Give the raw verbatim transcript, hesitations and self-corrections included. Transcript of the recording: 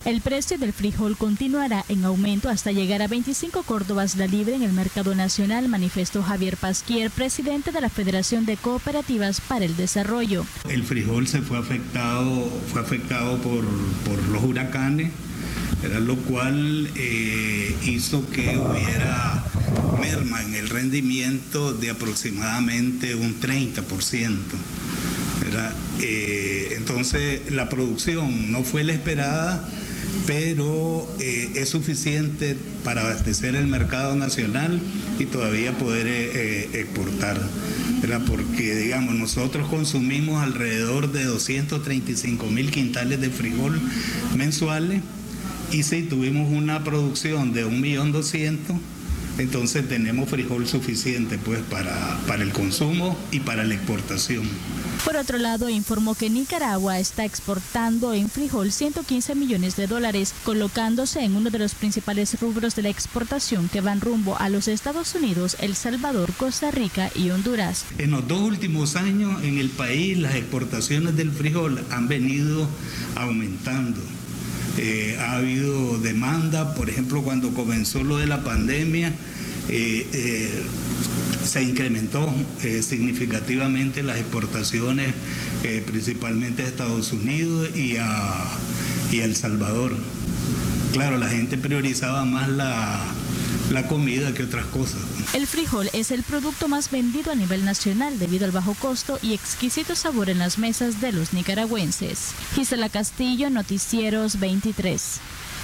El precio del frijol continuará en aumento hasta llegar a veinticinco córdobas la libra en el mercado nacional, manifestó Javier Pasquier, presidente de la Federación de Cooperativas para el Desarrollo. El frijol se fue afectado, fue afectado por, por los huracanes, ¿verdad? Lo cual eh, hizo que hubiera merma en el rendimiento de aproximadamente un treinta por ciento. Eh, entonces la producción no fue la esperada, pero eh, es suficiente para abastecer el mercado nacional y todavía poder eh, exportar, ¿verdad? Porque digamos nosotros consumimos alrededor de doscientos treinta y cinco mil quintales de frijol mensuales y si tuvimos una producción de un millón doscientos mil, entonces tenemos frijol suficiente pues para, para el consumo y para la exportación. Por otro lado, informó que Nicaragua está exportando en frijol ciento quince millones de dólares, colocándose en uno de los principales rubros de la exportación que van rumbo a los Estados Unidos, El Salvador, Costa Rica y Honduras. En los dos últimos años en el país las exportaciones del frijol han venido aumentando. Eh, ha habido demanda, por ejemplo, cuando comenzó lo de la pandemia, eh, eh, se incrementó eh, significativamente las exportaciones, eh, principalmente a Estados Unidos y a, y a El Salvador. Claro, la gente priorizaba más la, la comida que otras cosas. El frijol es el producto más vendido a nivel nacional debido al bajo costo y exquisito sabor en las mesas de los nicaragüenses. Gisela Castillo, Noticieros veintitrés.